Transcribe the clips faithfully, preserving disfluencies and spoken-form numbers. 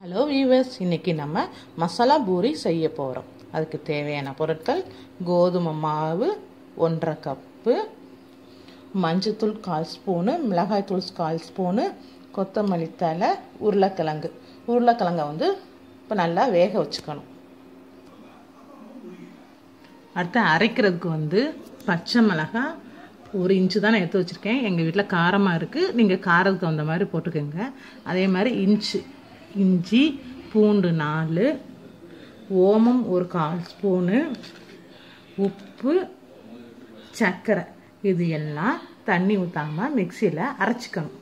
Hello viewers, இன்றைக்கி நம்ம மசாலா பூரி செய்ய போகிறோம். அதுக்கு தேவையான பொருட்கள்: கோதுமை மாவு ஒன்றரை கப்பு, மஞ்சத்தூள் கால் ஸ்பூனு, மிளகாய்த்தூள் கால் ஸ்பூனு, கொத்தமல்லி தழை, உருளைக்கிழங்கு. உருளைக்கிழங்கை வந்து இப்போ நல்லா வேக வச்சுக்கணும். அடுத்து அரைக்கிறதுக்கு வந்து பச்சை மிளகாய் ஒரு இன்ச்சு தான் நான் எடுத்து வச்சுருக்கேன். எங்கள் வீட்டில் காரமாக இருக்குது, நீங்கள் காரத்துக்கு தகுந்த மாதிரி போட்டுக்கோங்க. அதே மாதிரி இன்ச்சு இஞ்சி பூண்டு நாலு, ஓமம் ஒரு கால் ஸ்பூனு, உப்பு, சர்க்கரை, இது எல்லாம் தண்ணி ஊற்றாமல் மிக்சியில் அரைச்சிக்கணும்.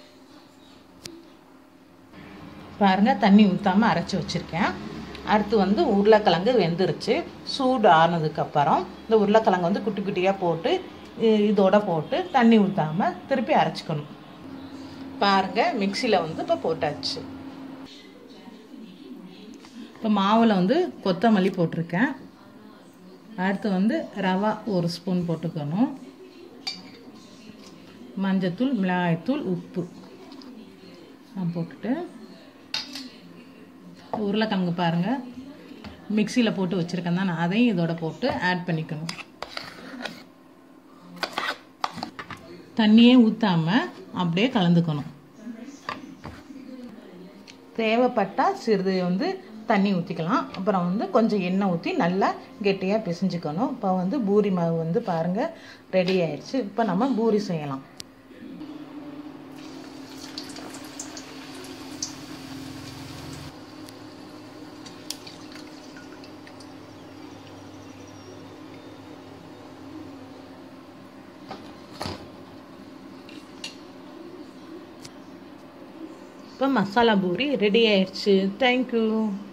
பாருங்கள், தண்ணி ஊற்றாமல் அரைச்சி வச்சுருக்கேன். அடுத்து வந்து உருளைக்கிழங்கு வெந்துருச்சு. சூடு ஆனதுக்கப்புறம் இந்த உருளைக்கிழங்கு வந்து குட்டி குட்டியாக போட்டு இதோட போட்டு தண்ணி ஊற்றாமல் திருப்பி அரைச்சிக்கணும். பாருங்கள், மிக்சியில் வந்து இப்போ போட்டாச்சு. இப்போ மாவில் வந்து கொத்தமல்லி போட்டிருக்கேன். அடுத்து வந்து ரவா ஒரு ஸ்பூன் போட்டுக்கணும். மஞ்சத்தூள், மிளகாய்த்தூள், உப்பு நான் போட்டுட்டு உருளைக்கிழங்கு பாருங்கள் மிக்சியில் போட்டு வச்சுருக்கேன் தான், நான் அதையும் இதோட போட்டு ஆட் பண்ணிக்கணும். தண்ணியே ஊற்றாமல் அப்படியே கலந்துக்கணும். தேவைப்பட்டால் சிறிது வந்து தண்ணி ஊற்றிக்கலாம். அப்புறம் வந்து கொஞ்சம் எண்ணெய் ஊற்றி நல்லா கெட்டியாக பிசைஞ்சுக்கணும். இப்போ வந்து பூரி மாவு வந்து பாருங்கள் ரெடி ஆயிடுச்சு. இப்போ நம்ம பூரி செய்யலாம். இப்போ மசாலா பூரி ரெடி ஆயிடுச்சு. தேங்க்யூ.